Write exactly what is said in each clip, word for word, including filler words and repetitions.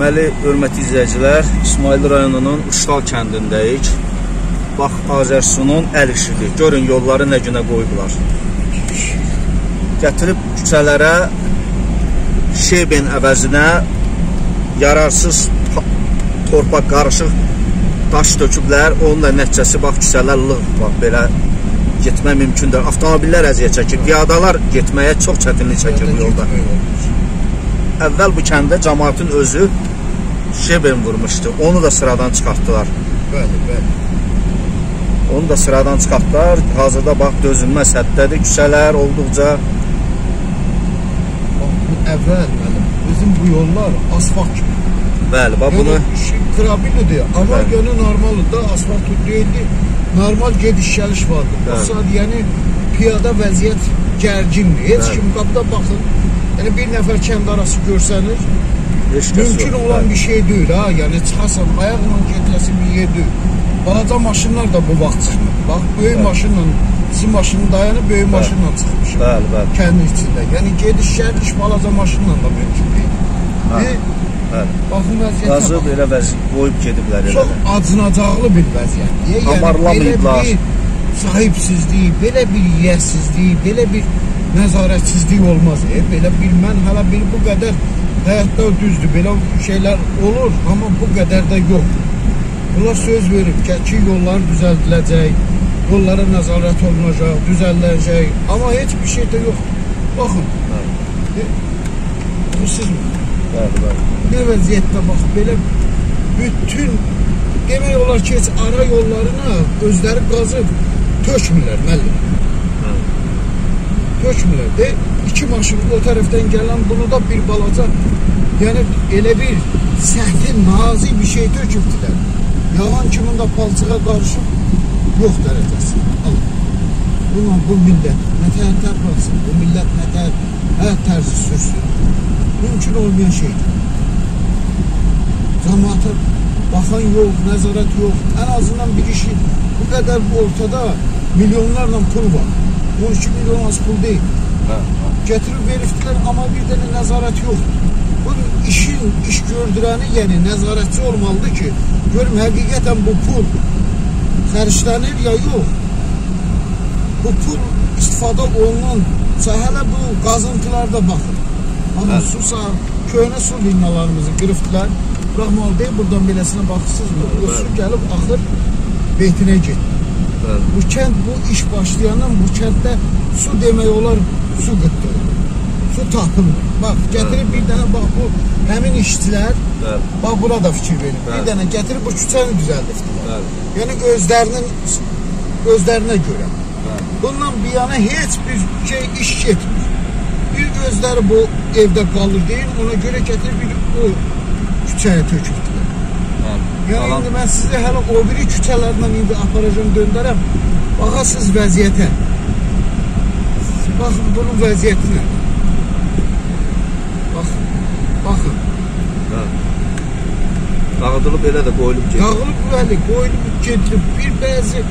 Deməli, hörmətli izləyicilər, İsmayıl rayonunun Uştal kəndindəyik. Bax, Azərsunun əl işidir. Görün, yolları nə günə qoyublar. Gətirib küçələrə şeben əvəzinə yararsız torpaq qarışıq daş döküblər. Onun da nəticəsi, bax, küçələr lığ, bax, belə getmək mümkündür. Avtomobillər əziyyət çəkir. Piyadalar getməyə çox çətinlik çəkir bu yolda. Əvvəl bu kəndə cəmaatın özü şeben vurmuşdu. Onu da sıradan çıxartdılar. Bəli, bəli. Onu da sıradan çıxartdılar. Hazırda bax, dözülməz həddədir. Küçələr olduqca. Bax, bu əvvəl, mənim, bizim bu yollar asfalt kimi. Bəli, bax, bunu... Yəni, krabilidir, amma gönü normaldır, asfalt deyildi. Normal gediş-gəliş vardır. Bu saat, yəni, piyada vəziyyət gərgindir. Heç kim qapıda baxın. Yəni, bir nəfər kənd arası görsəniz, mümkün olan bir şey deyil, ha? Yəni, çıxasan, ayaqla getiləsi bir yer deyil. Balaca maşınlar da bu vaxt çıxmır. Bax, böyük maşınla, sizin maşının dayanıb, böyük maşınla çıxmışım. Bəli, bəli. Kəndin içində. Yəni, gediş-gəliş balaca maşınla da mümkün deyil. Baxın, vəziyyətə bax. Qazıb elə vəziyyət qoyub gediblər elə. Çox acınacaqlı bir vəziyyətdir. Amarlamayıblar. Belə bir sahibsizlik, belə bir yiyəsizlik, belə bir nəzarətsizlik olmaz. E, belə bir, mən hələ bir bu qədər həyatda düzdür, belə şeylər olur, amma bu qədər də yox. Bunlar söz verib ki, yollar düzəldiləcək, yollara nəzarət olunacaq, düzəldiləcək, amma heç bir şey də yox. Baxın, e, bu sizmi? Bəli, bəli. Ne vəziyyətdə bax, belə bütün, demək olar ki, heç ara yollarına özləri qazıb tökmürlər, müəllim. Tökmürlər de, iki maşın o tərəfdən gələn, bunu da bir balaca, yəni elə bir səhti, nazik bir şey tökübdilər. Yalan kimin də palçığa qarışıb, yox dərəcəsi. Buna bu millət nətər tərpənsın, bu millət nətər həyat tərzi sürsün. Mümkün olmayan şeydir. Cəmaata baxan yox, nəzarət yox. Ən azından bir işi bu qədər ortada milyonlarla pul var. on iki milyon az pul deyil. Gətirib verifdilər, amma bir dənə nəzarət yoxdur. Bu işin, iş gördürəni, yəni nəzarətçi olmalıdır ki, görüm, həqiqətən bu pul xərclənir ya yox. Bu pul istifadə olunan sahələ bu qazıntılarda baxır. Amma su sağ, köhnə su liniyalarımızı qırıfdılar. Rahmalı deyil, buradan beləsinə baxırsınız mı? O su gəlib, axır, beytinə getdi. Bu kənd, bu iş başlayandan bu kənddə su demək olar, su qıtdır. Su tapılmır. Bax, gətirib bir dənə, bax, bu həmin işçilər, bax, bura da fikir verir. Bir dənə gətirib bu küçəni düzəldirdilər. Yəni, özlərinin, özlərinə görə. Bundan bir yana heç bir şey iş getmir. Bir özləri bu evdə qalır deyil, ona görə gətirib bir o küçəyə tökürdülər. Yəni, indi mən sizə hələ o biri küçələrlə indi aparacam, döndərəm. Baxasınız vəziyyətə. Baxın, bunun vəziyyəti nə? Baxın, baxın. Dağıdılıb elə də qoyulub gedilib. Dağılıb bəli, qoyulub gedilib. Bir bəzi...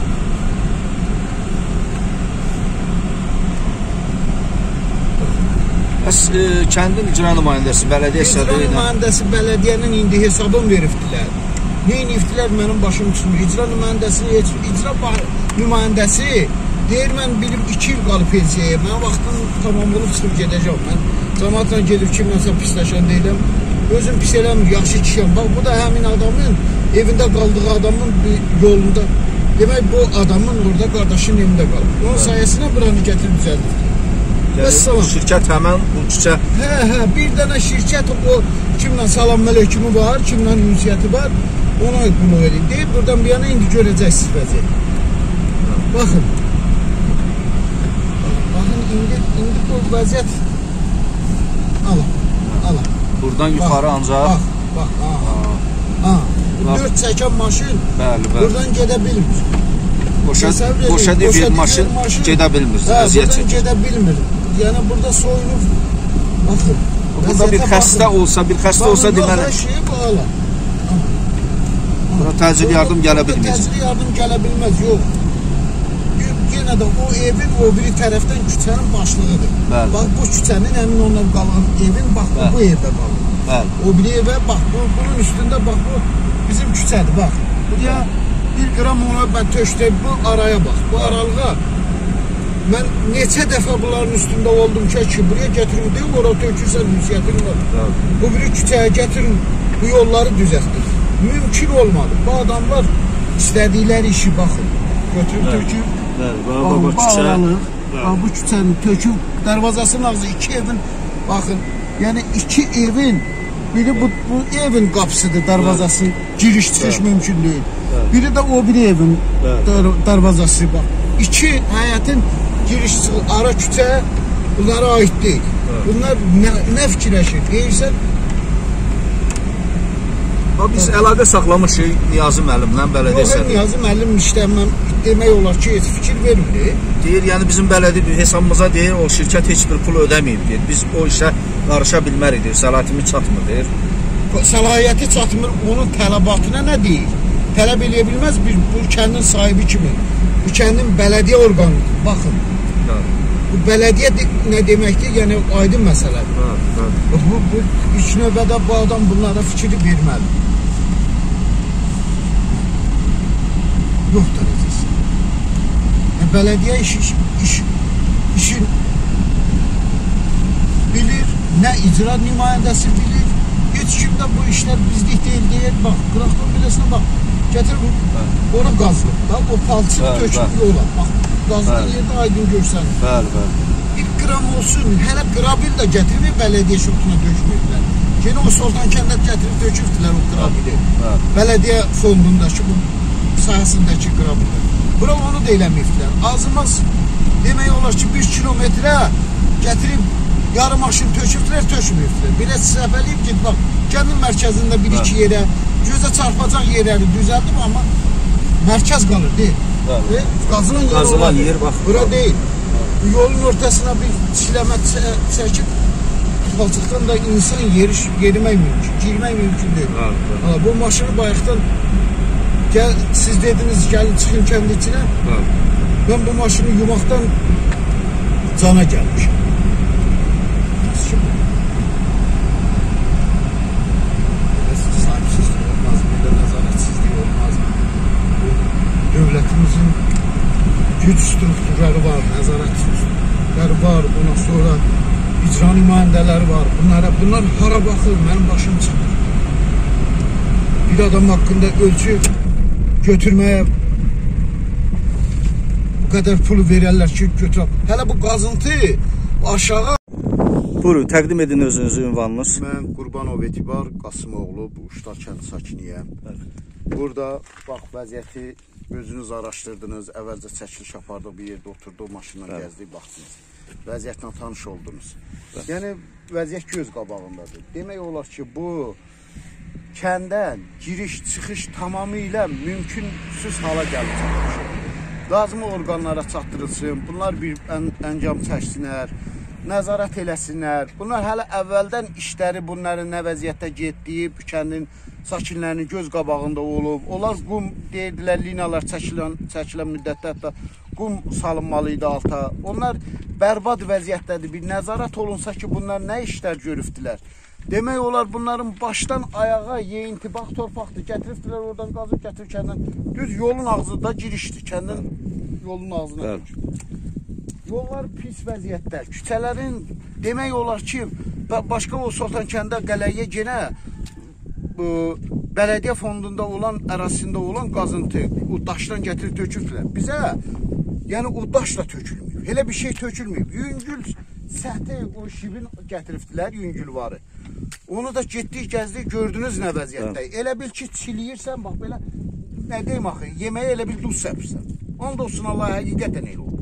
Bəs e, kəndin icra nümayəndəsi, bələdiyyə İcra nümayəndəsi bələdiyyənin indi hesabını veribdilər. Neyin iftilər mənim başım çıxmır. İcra nümayəndəsi, icra nümayəndəsi deyir, mən bilib iki il qalıb pensiyaya. Mən vaxtım tamam olub çıxıb gedəcəm. Mən cəmaatla gedib ki, mən sən pisləşən deyiləm. Özüm pis eləmir, yaxşı kişiyəm. Bax, bu da həmin adamın, evində qaldığı adamın yolunda. Demək, bu adamın orada qardaşın evində qalıb. Onun sayəsində buranı gətirib düzəldir. Yəni, şirkət həmən bu küçə... Hə, hə, bir dənə şirkət o kimlə salam mələkimi var, kimlə ünsiyyəti var, ona bunu verin. Deyib, buradan bir yana indi görəcəksiniz vəziyyət. Baxın. Baxın, indi, indi bu vəziyyət... Alın, alın. Buradan yuxarı ancaq... Bax, bax, aha. Aha, bu dörd çəkən maşın buradan gedə bilmir. Boşa deyil, maşın gedə bilmir, əziyyət çəkir. Buradan gedə bilmir. Yəni, burada soyunub, baxın. Burada bir xəstə olsa, bir xəstə olsa deməli... Baxın, hər şeyi bağla. Buna təcili yardım gələ bilmir. Təcili yardım gələ bilməz, yox. Yenə də o evin o biri tərəfdən küçənin başlığıdır. Bax, bu küçənin həmin ondan qalan evin, bax, bu evdə qalır. Bəli. O biri evə bax, bu, bunun üstündə bax, bu bizim küçədir, bax. Buraya bir qram ona ben töşdəyim, bu araya bax, bu aralığa. Mən neçə dəfə bunların üstündə oldum ki, buraya getirin deyil, oraya tökürsən müsiyyətin var. Bu biri küçəyə getirin, bu yolları düzəltdir. Mümkün olmadı. Bu adamlar istədikləri işi baxın. Götürüb töküb, bu aralıq, bu küçənin töküb, dərvazasının ağzı iki evin, baxın, yəni iki evin, biri bu, bu evin qapısıdır, dərvazası, giriş çıxış mümkün deyil. Biri də o biri evin dərvazası, bax. İki həyətin giriş çıxış, ara küçə bunlara aid deyil. Bunlar nə, nə fikirləşir? Deyirsən, biz əlaqə saxlamışıq Niyazi müəllimlə, bələdiyyə sədri. Niyazi müəllim işləməm demək olar ki, heç fikir vermir. Deyir, yəni bizim bələdiyyə hesabımıza deyir, o şirkət heç bir pul ödəməyib, deyir. Biz o işə qarışa bilmərik, deyir, səlahiyyətimiz çatmır, deyir. Səlahiyyəti çatmır, onun tələbatına nə deyir? Tələb eləyə bilməz, bir, bu kəndin sahibi kimi. Bu kəndin bələdiyyə orqanıdır, baxın. Bu bələdiyyə nə deməkdir? Yəni aydın məsələdir. Bu, bu ilk növbədə bu adam bunlara fikri verməli. Yox dərəcəsi. Yəni, bələdiyyə iş, iş, iş, işin bilir, nə icra nümayəndəsi bilir, heç kim də bu işlər bizlik deyil, deyil. Bax, qıraqdan biləsinə bax, gətir bu, onu qazılıb da, o palçını töküb yola. Bax, qazılan yerdə aydın görsənir. Bəli, bəli. Bir qram olsun, hələ qrabil də gətirib bələdiyyə şurtuna dökmürlər. Yine o Sultan kəndə gətirib dökübdülər o qrabili. Bələdiyyə fondundakı, bu sahəsindəki qrabili. Bura onu da eləməyibdilər. Azımız demək olar ki, bir kilometrə gətirib yarım maşın tökübdülər, tökməyibdilər. Belə səfəliyib ki, bax, kəndin mərkəzində bir-iki yerə, gözə çarpacaq yerləri düzəldim, amma mərkəz qalır, deyil. Ve qazılan yer Qazılan yer, bax. Bura deyil. Yolun ortasına bir çiləmə çəkib, palçıqdan da insan yeri, yerimək mümkün, girmək mümkün deyil. Ha, ha, bu maşını bayaqdan, gəl, siz dediniz, gəlin çıxın kəndi içinə, ha. Ben bu maşını yumaqdan cana gəlmişim. Sahipsizlik olmaz, burada nəzarətsizlik olmaz. Dövlətimizin güc strukturları var, nəzarət strukturları var, ondan sonra icra nümayəndələri var. Bunlara, bunlar hara baxır, mənim başım çıxır. Bir adam haqqında ölçü götürməyə bu qədər pulu verərlər ki, götürək. Hələ bu qazıntı aşağı. Buyurun, təqdim edin özünüzü, ünvanınız. Mən Qurbanov Etibar Qasımoğlu, bu Uşlar kəndi sakiniyəm. Burada, bax, vəziyyəti özünüz araşdırdınız, əvvəlcə çəkiliş apardıq, bir yerdə oturduq, maşından gəzdik, baxdınız. Vəziyyətlə tanış oldunuz. Bəli. Yəni, vəziyyət göz qabağındadır. Demək olar ki, bu kəndən giriş, çıxış tamamilə mümkünsüz hala gəlib çatmışır. Lazım orqanlara çatdırılsın, bunlar bir ən, əncam çəksinlər, nəzarət eləsinlər. Bunlar hələ əvvəldən işləri bunların nə vəziyyətdə getdiyi, bu kəndin sakinlərinin göz qabağında olub. Onlar qum deyirdilər, linalar çəkilən, çəkilən müddətdə hətta qum salınmalıydı alta. Onlar bərbad vəziyyətdədir. Bir nəzarət olunsa ki, bunlar nə işlər görübdülər. Demək olar bunların başdan ayağa yeyinti, bax torpaqdır, gətiribdilər oradan qazıb gətirib kəndən. Düz yolun ağzında girişdir, kəndin yolun ağzına. Yollar pis vəziyyətdə. Küçələrin demək olar ki, başqa o Sultan kəndə qələyə genə bələdiyyə fondunda olan, ərazisində olan qazıntı, o daşdan gətirib tökübdülər. Bizə, yəni o daş da tökülməyib. Elə bir şey tökülməyib. Yüngül səhti o şibin gətiribdilər, yüngül varı. Onu da getdik, gəzdik, gördünüz nə vəziyyətdə. Elə bil ki, çiliyirsən, bax belə, nə deyim axı, yeməyə elə bil duz səpirsən. Onda olsun Allah, həqiqətən elə olur.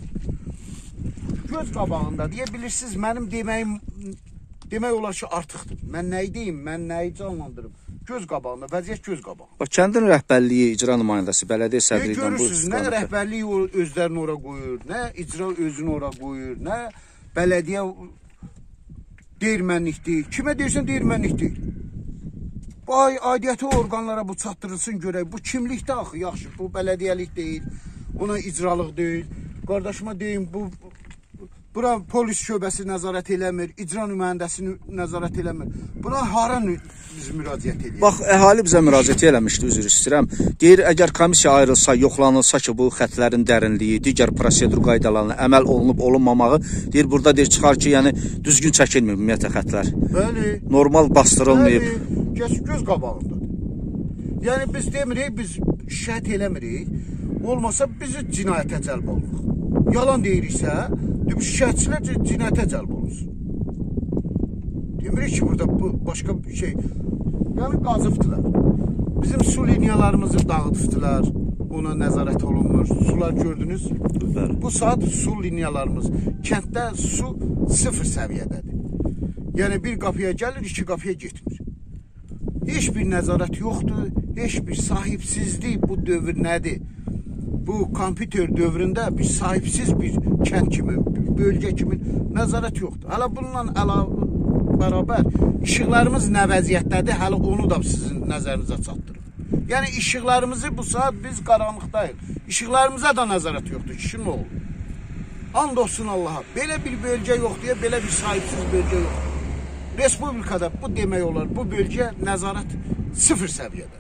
Göz qabağında, deyə bilirsiniz, mənim deməyim, demək olar ki, artıqdır. Mən nəyi deyim, mən nəyi canlandırım? Göz qabağında, vəziyyət göz qabağında. Bax, kəndin rəhbərliyi, icra nümayəndəsi, bələdiyyə sədri ilə bu görürsünüz, nə rəhbərliyi özlərini ora qoyur, nə icra özünü ora qoyur, nə bələdiyyə deyirmənlikdir. Kimə deyirsən deyirmənlikdir. Bu aidiyyəti orqanlara bu çatdırılsın görək. Bu kimlikdə axı, yaxşı, bu bələdiyyəlik deyil, ona icralıq deyil. Qardaşıma deyim, bu Bura polis şöbəsi nəzarət eləmir, icra nümayəndəsi nəzarət eləmir. Bura hara biz müraciət edirik? Bax, əhali bizə müraciət eləmişdi, üzr istəyirəm. Deyir, əgər komissiya ayrılsa, yoxlanılsa ki, bu xətlərin dərinliyi, digər prosedur qaydalarına əməl olunub olunmamağı, deyir, burada deyir, çıxar ki, yəni düzgün çəkilmir ümumiyyətlə xətlər. Bəli. Normal bastırılmayıb. Bəli, göz, göz qabağındadır. Yəni biz demirik, biz şəhət eləmirik, olmasa bizi cinayətə cəlb oluruq. Yalan deyiriksə, şikayətçilər cinayətə cəlb olunsun. Demirik ki, burada bu başqa bir şey. Yəni qazıbdılar. Bizim su liniyalarımızı dağıtdılar, ona nəzarət olunmur. Sular gördünüz. Bu saat su liniyalarımız, kənddə su sıfır səviyyədədir. Yəni bir qapıya gəlir, iki qapıya getmir. Heç bir nəzarət yoxdur, heç bir sahibsizlik bu dövr nədir? Bu kompüter dövründə bir sahibsiz bir kənd kimi, bir bölgə kimi nəzarət yoxdur. Hələ bununla əlavə bərabər işıqlarımız nə vəziyyətdədir, hələ onu da sizin nəzərinizə çatdırır. Yəni işıqlarımızı bu saat biz qaranlıqdayıq. İşıqlarımıza da nəzarət yoxdur, kişi nə olur? And olsun Allaha, belə bir bölgə yoxdur, belə bir sahibsiz bölgə yoxdur. Respublikada bu demək olar, bu bölgə nəzarət sıfır səviyyədə.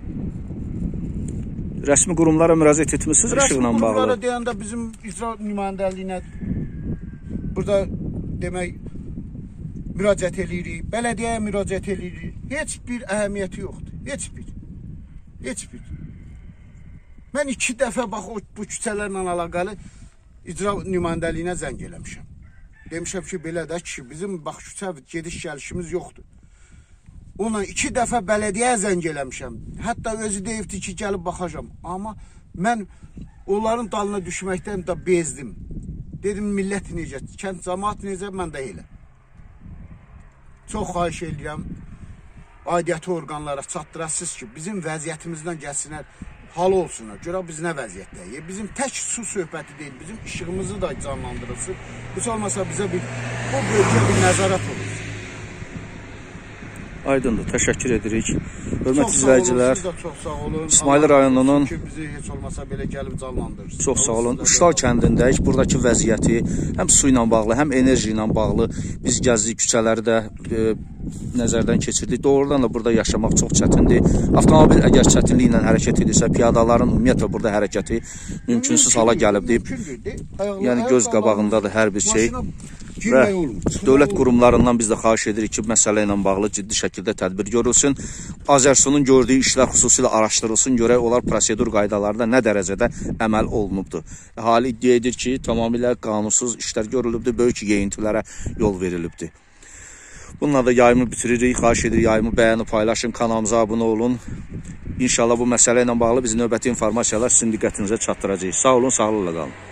Rəsmi qurumlara müraciət etmişsiniz işıqla bağlı? Rəsmi qurumlara deyəndə bizim icra nümayəndəliyinə burada demək müraciət edirik, bələdiyyəyə müraciət edirik. Heç bir əhəmiyyəti yoxdur, heç bir. Heç bir. Mən iki dəfə bax o, bu küçələrlə əlaqəli icra nümayəndəliyinə zəng eləmişəm. Demişəm ki, belə də ki, bizim bax küçə gediş gəlişimiz yoxdur. Ona iki dəfə bələdiyyəyə zəng eləmişəm. Hətta özü deyibdi ki, gəlib baxacam. Amma mən onların dalına düşməkdən də bezdim. Dedim, millət necə, kənd cəmaat necə, mən də elə. Çox xahiş edirəm, aidiyyəti orqanlara çatdırasınız ki, bizim vəziyyətimizdən gəlsinlər, hal olsunlar. Görə biz nə vəziyyətdəyik? Bizim tək su söhbəti deyil, bizim işığımızı da canlandırılsın. Heç olmasa bizə bir, bu bölgə bir nəzarət olursun. Aydındır, təşəkkür edirik. Hörmətli izləyicilər, çox sağ olun. İsmayıl rayonunun ki, bizi heç olmasa belə gəlib canlandırırsınız. Çox sağ olun. Uşlar kəndindəyik. Buradakı vəziyyəti həm su ilə bağlı, həm enerji ilə bağlı biz gəzdik, küçələri də e, nəzərdən keçirdik. Doğrudan da burada yaşamaq çox çətindir. Avtomobil əgər çətinliklə hərəkət edirsə, piyadaların ümumiyyətlə burada hərəkəti mümkünsüz hala gəlibdir. Yəni göz qabağındadır hər bir şey. Və dövlət qurumlarından biz də xahiş edirik ki, məsələ ilə bağlı ciddi şəkildə tədbir görülsün. Azərsunun gördüyü işlər xüsusilə araşdırılsın, görək onlar prosedur qaydalarında nə dərəcədə əməl olunubdur. Əhali iddia edir ki, tamamilə qanunsuz işlər görülübdür, böyük yeyintilərə yol verilibdir. Bununla da yayımı bitiririk. Xahiş edirik, yayımı bəyənib, paylaşın, kanalımıza abunə olun. İnşallah bu məsələ ilə bağlı biz növbəti informasiyalar sizin diqqətinizə çatdıracağıq. Sağ olun, sağlıqla qalın.